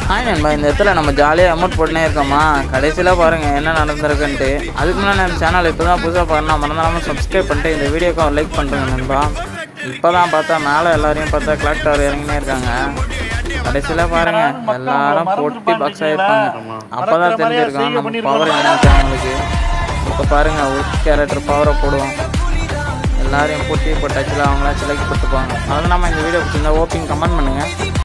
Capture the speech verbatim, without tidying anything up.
Hi நண்பா, இந்த இடத்துல நம்ம ஜாலியாக அமௌண்ட் போட்டுனே இருக்கோமா, கடைசியில் பாருங்கள் என்ன நடந்திருக்குன்ட்டு. அதுக்கு முன்னாடி நம்ம சேனல் இப்போ தான் புதுசாக பாருன்னா மறந்துடாமல் சப்ஸ்கிரைப் பண்ணிட்டு இந்த வீடியோக்கு லைக் பண்ணுறேங்க நண்பா. இப்போ தான் பார்த்தா மேலே எல்லாரையும் பார்த்தா கிளாக் டவர் இறங்கினே இருக்காங்க. கடைசியில் பாருங்கள் எல்லாரும் போட்டி பாக்ஸ் ஆகிருப்பாங்க. அப்போ தான் தெரிஞ்சிருக்கோம் நம்ம பவர் என்ன சேனலுக்கு. இப்போ பாருங்கள் ஒரு கேரக்டர் பவரை போடுவோம். எல்லாரையும் போட்டி போட்டாச்சுல அவங்களாம் சிலைக்கு போட்டுப்பாங்க. அதனால் நம்ம இந்த வீடியோ பிடிச்சிருந்தா ஓப்பிங் கமெண்ட் பண்ணுங்கள்.